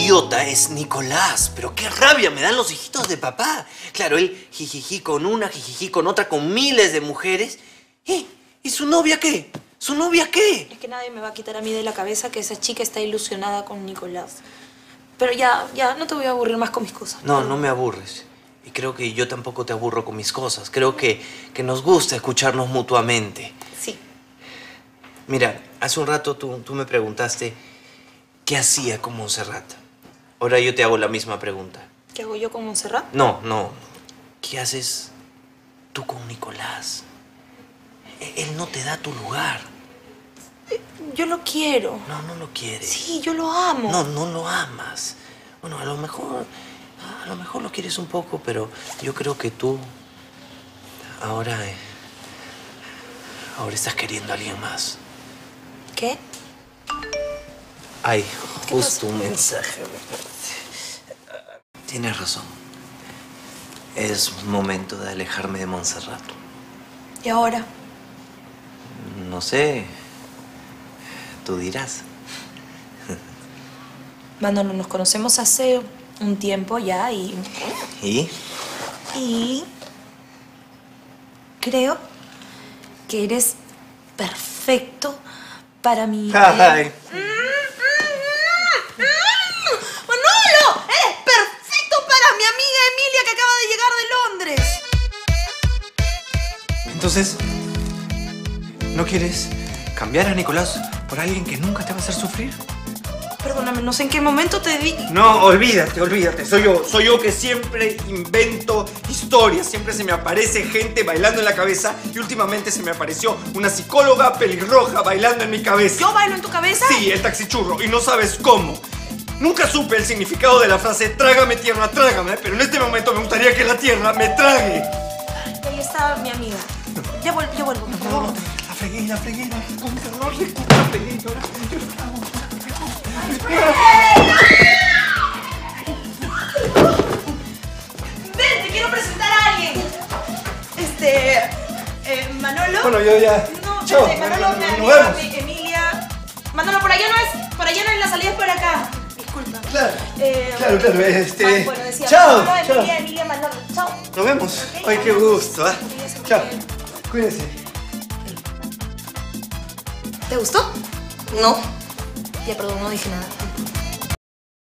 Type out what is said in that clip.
idiota es Nicolás. Pero qué rabia me dan los hijitos de papá. Claro, él jijiji con una, jijiji con otra, con miles de mujeres. ¿Y su novia qué? ¿Su novia qué? Es que nadie me va a quitar a mí de la cabeza que esa chica está ilusionada con Nicolás. Pero ya, no te voy a aburrir más con mis cosas. No, no me aburres. Y creo que yo tampoco te aburro con mis cosas. Creo que nos gusta escucharnos mutuamente. Sí. Mira, hace un rato tú me preguntaste qué hacía con Montserrat. Ahora yo te hago la misma pregunta. ¿Qué hago yo con Montserrat? No. ¿Qué haces tú con Nicolás? Él no te da tu lugar. Yo lo quiero. No lo quieres. Sí, yo lo amo. No lo amas. Bueno, a lo mejor lo quieres un poco, pero yo creo que tú ahora estás queriendo a alguien más. ¿Qué? Ay, ¿Qué justo pasó? un mensaje. Tienes razón. Es momento de alejarme de Montserrat. ¿Y ahora? No sé. Tú dirás. Manolo, nos conocemos hace un tiempo ya y... ¿Y? Y... creo que eres perfecto para mi... Ay. ¡Manolo! ¡Eres perfecto para mi amiga Emilia que acaba de llegar de Londres! Entonces, ¿no quieres cambiar a Nicolás por alguien que nunca te va a hacer sufrir? Perdóname, no sé en qué momento te di... No, olvídate. Soy yo que siempre invento historias. Siempre se me aparece gente bailando en la cabeza y últimamente se me apareció una psicóloga pelirroja bailando en mi cabeza. ¿Yo bailo en tu cabeza? Sí, el taxichurro, y no sabes cómo. Nunca supe el significado de la frase trágame tierra, trágame, pero en este momento me gustaría que la tierra me trague. Ahí está mi amiga. Ya vuelvo. No, la fregué. Con terror, la fregué. ¡Ven, te quiero presentar a alguien! Manolo. Bueno, yo ya. No, Chao. Manolo, Nos mi vemos. amiga Emilia. Manolo, por allá no es la salida es por acá. Disculpa. Claro. Bueno, decía Chao. Manolo, Emilia, Manolo. Chao. Nos vemos. Ok, Ay, qué nos gusto, ¿eh? Cuídense, Chao. bien. Cuídense. ¿Te gustó? No. Ya, perdón, no dije nada.